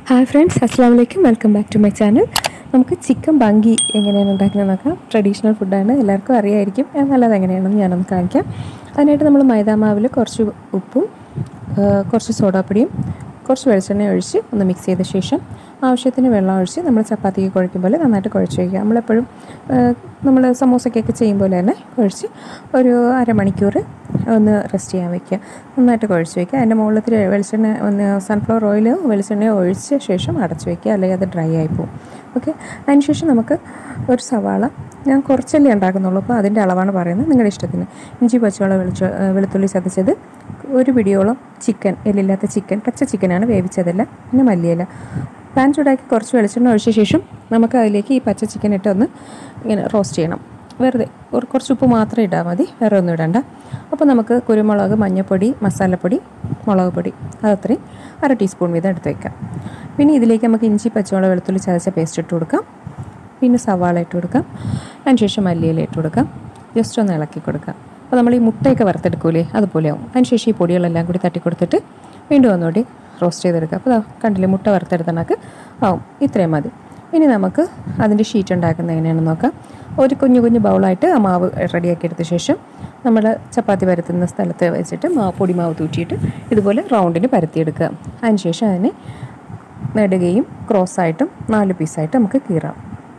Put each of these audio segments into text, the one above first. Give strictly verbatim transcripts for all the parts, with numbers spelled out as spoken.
Hi friends, അസ്സലാമു അലൈക്കും. Welcome back to my channel. നമുക്ക് ചിക്കൻ ബങ്കി എങ്ങനെയാണ് ഉണ്ടാക്കുന്നത് നോക്കാം. ട്രഡീഷണൽ ഫുഡാണ്, എല്ലാവർക്കും അറിയായിരിക്കും. നല്ലത് എങ്ങനെയാണെന്ന് ഞാനൊന്ന് കാണിക്കാം. അതിനായിട്ട് നമ്മൾ മൈദാമാവിൽ കുറച്ച് ഉപ്പും കുറച്ച് സോഡാപ്പൊടിയും കുറച്ച് വെളിച്ചെണ്ണ ഒഴിച്ച് ഒന്ന് മിക്സ് ചെയ്ത ശേഷം ആവശ്യത്തിന് വെള്ളം ഒഴിച്ച് നമ്മൾ ചപ്പാത്തിക്ക് കുഴയ്ക്കും പോലെ നന്നായിട്ട് കുഴച്ച് വയ്ക്കുക. നമ്മളെപ്പോഴും നമ്മൾ സമൂസയ്ക്കൊക്കെ ചെയ്യും പോലെ തന്നെ കുഴച്ച് ഒരു അരമണിക്കൂർ ഒന്ന് റെസ്റ്റ് ചെയ്യാൻ വയ്ക്കുക. നന്നായിട്ട് കുഴച്ച് വയ്ക്കുക. അതിൻ്റെ മുകളിൽ വെളിച്ചെണ്ണ ഒന്ന് സൺഫ്ലവർ ഓയിലോ വെളിച്ചെണ്ണയോ ഒഴിച്ച ശേഷം അടച്ച് വയ്ക്കുക, അല്ലെങ്കിൽ അത് ഡ്രൈ ആയിപ്പോവും. ഓക്കെ, അതിനുശേഷം നമുക്ക് ഒരു സവാള, ഞാൻ കുറച്ചല്ലേ ഉണ്ടാക്കുന്നുള്ളൂ, അപ്പോൾ അതിൻ്റെ അളവാണ് പറയുന്നത്, നിങ്ങളുടെ ഇഷ്ടത്തിന്. ഇഞ്ചി പച്ചമുളക് വെളിച്ച വെളുത്തുള്ളി ചതച്ചത്, ഒരു പിടിയോളം ചിക്കൻ, എല്ലില്ലാത്ത ചിക്കൻ, പച്ച ചിക്കനാണ്, വേവിച്ചതല്ല. പിന്നെ മല്ലിയില. പാൻ ചൂടാക്കി കുറച്ച് വെളിച്ചെണ്ണ ഒഴിച്ച ശേഷം നമുക്ക് അതിലേക്ക് ഈ പച്ച ചിക്കൻ ഇട്ട് ഒന്ന് ഇങ്ങനെ റോസ്റ്റ് ചെയ്യണം. വെറുതെ ഒരു കുറച്ച് ഉപ്പ് മാത്രം ഇട്ടാൽ മതി, വേറെ ഒന്നും ഇടണ്ട. അപ്പോൾ നമുക്ക് കുരുമുളക്, മഞ്ഞൾപ്പൊടി, മസാലപ്പൊടി, മുളക് പൊടി അതത്രയും അര ടീസ്പൂൺ വീതം എടുത്ത് വയ്ക്കാം. പിന്നെ ഇതിലേക്ക് നമുക്ക് ഇഞ്ചി പച്ചമുളക് വെളുത്തുള്ളി ചതച്ച പേസ്റ്റ് ഇട്ട് കൊടുക്കാം. പിന്നെ സവാള ഇട്ട് കൊടുക്കാം. അതിനുശേഷം മല്ലിയില ഇട്ട് കൊടുക്കാം. ജസ്റ്റ് ഒന്ന് ഇളക്കി കൊടുക്കാം. അപ്പോൾ നമ്മൾ ഈ മുട്ടയൊക്കെ വറുത്തെടുക്കൂലേ, അതുപോലെ ആവും. അതിനുശേഷം ഈ പൊടികളെല്ലാം കൂടി തട്ടി കൊടുത്തിട്ട് വീണ്ടും ഒന്നുകൂടി റോസ്റ്റ് ചെയ്തെടുക്കുക. അപ്പോൾ കണ്ടില്ലേ, മുട്ട വറുത്തെടുത്തണക്ക് ആവും. ഇത്രയും മതി. ഇനി നമുക്ക് അതിൻ്റെ ഷീറ്റ് ഉണ്ടാക്കുന്നത് എങ്ങനെയാണെന്ന് നോക്കാം. ഒരു കുഞ്ഞു കുഞ്ഞു ബൗളായിട്ട് ആ മാവ് റെഡിയാക്കി എടുത്ത ശേഷം നമ്മൾ ചപ്പാത്തി പരത്തുന്ന സ്ഥലത്ത് വെച്ചിട്ട് മാവ് പൊടി മാവ് തൂറ്റിയിട്ട് ഇതുപോലെ റൗണ്ടിന് പരത്തിയെടുക്കുക. അതിനുശേഷം അതിനെ നെടുകയും ക്രോസായിട്ടും നാല് പീസായിട്ട് നമുക്ക് കീറാം.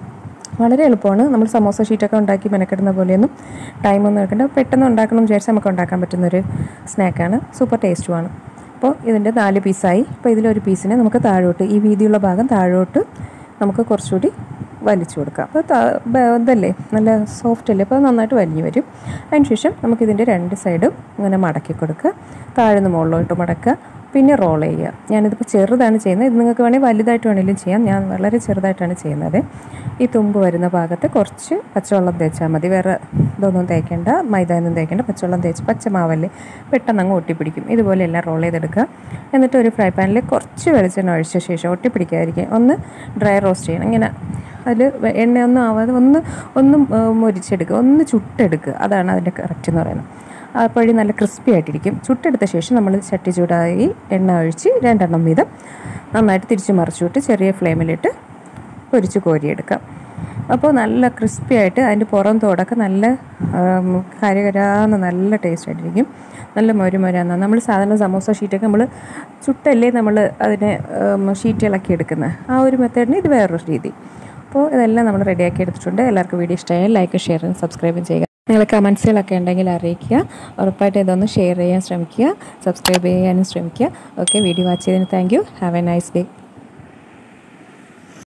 വളരെ എളുപ്പമാണ്. നമ്മൾ സമോസ ഷീറ്റൊക്കെ ഉണ്ടാക്കി മെനക്കെടുന്ന പോലെയൊന്നും ടൈമൊന്നും എടുക്കേണ്ട, പെട്ടെന്ന് ഉണ്ടാക്കണം വിചാരിച്ചാൽ നമുക്ക് ഉണ്ടാക്കാൻ പറ്റുന്നൊരു സ്നാക്കാണ്. സൂപ്പർ ടേസ്റ്റുമാണ്. അപ്പോൾ ഇതിൻ്റെ നാല് പീസായി. അപ്പോൾ ഇതിലൊരു പീസിനെ നമുക്ക് താഴോട്ട്, ഈ വീതിയുള്ള ഭാഗം താഴോട്ട് നമുക്ക് കുറച്ചുകൂടി വലിച്ചു കൊടുക്കാം. അപ്പോൾ ഇതല്ലേ, നല്ല സോഫ്റ്റ് അല്ലേ, അപ്പോൾ നന്നായിട്ട് വലിഞ്ഞ് വരും. അതിനുശേഷം നമുക്കിതിൻ്റെ രണ്ട് സൈഡും ഇങ്ങനെ മടക്കി കൊടുക്കുക. താഴ്ന്ന് മുകളിലോട്ട് മടക്കുക, പിന്നെ റോൾ ചെയ്യുക. ഞാനിതിപ്പോൾ ചെറുതാണ് ചെയ്യുന്നത്, ഇത് നിങ്ങൾക്ക് വേണമെങ്കിൽ വലുതായിട്ട് വേണമെങ്കിലും ചെയ്യാം. ഞാൻ വളരെ ചെറുതായിട്ടാണ് ചെയ്യുന്നത്. ഈ തുമ്പ് വരുന്ന ഭാഗത്ത് കുറച്ച് പച്ചവെള്ളം തേച്ചാൽ മതി, വേറെ ഇതൊന്നും തേക്കേണ്ട, മൈദ ഒന്നും തേക്കേണ്ട. പച്ചവെള്ളം തേച്ച്, പച്ചമാവല്ലേ, പെട്ടെന്ന് അങ്ങ് ഒട്ടിപ്പിടിക്കും. ഇതുപോലെ എല്ലാം റോൾ ചെയ്തെടുക്കുക. എന്നിട്ട് ഒരു ഫ്രൈ പാനിൽ കുറച്ച് വെളിച്ചെണ്ണ ഒഴിച്ച ശേഷം, ഒട്ടിപ്പിടിക്കാതിരിക്കും, ഒന്ന് ഡ്രൈ റോസ്റ്റ് ചെയ്യണം. ഇങ്ങനെ അതിൽ എണ്ണയൊന്നും ആവാതെ ഒന്ന് ഒന്ന് മൊരിച്ചെടുക്കുക, ഒന്ന് ചുട്ടെടുക്കുക. അതാണ് അതിൻ്റെ കറക്റ്റ് എന്ന് പറയുന്നത്. അപ്പോഴേ നല്ല ക്രിസ്പി ആയിട്ടിരിക്കും. ചുട്ടെടുത്ത ശേഷം നമ്മൾ ചട്ടി ചൂടായി എണ്ണ ഒഴിച്ച് രണ്ടെണ്ണം വീതം നന്നായിട്ട് തിരിച്ച് മറിച്ചുവിട്ട് ചെറിയ ഫ്ലെയിമിലിട്ട് പൊരിച്ച് കോരിയെടുക്കാം. അപ്പോൾ നല്ല ക്രിസ്പി ആയിട്ട് അതിൻ്റെ പുറം തോടൊക്കെ നല്ല കരകരാന്ന് നല്ല ടേസ്റ്റ് ആയിട്ടിരിക്കും. നല്ല മൊരുമൊരാന്ന്. നമ്മൾ സാധാരണ സമോസ ഷീറ്റൊക്കെ നമ്മൾ ചുട്ടല്ലേ നമ്മൾ അതിനെ ഷീറ്റ് ഇളക്കി എടുക്കുന്നത്, ആ ഒരു മെത്തേഡിന് ഇത് വേറൊരു രീതി. അപ്പോൾ ഇതെല്ലാം നമ്മൾ റെഡിയാക്കി എടുത്തിട്ടുണ്ട്. എല്ലാവർക്കും വീഡിയോ ഇഷ്ടമായാൽ ലൈക്ക്, ഷെയറും സബ്സ്ക്രൈബും ചെയ്യുക. നിങ്ങൾ കമൻസുകളൊക്കെ ഉണ്ടെങ്കിൽ അറിയിക്കുക. ഉറപ്പായിട്ട് ഇതൊന്ന് ഷെയർ ചെയ്യാൻ ശ്രമിക്കുക, സബ്സ്ക്രൈബ് ചെയ്യാനും ശ്രമിക്കുക. ഓക്കെ, വീഡിയോ വാച്ച് ചെയ്തതിന് thank you. Have a nice day.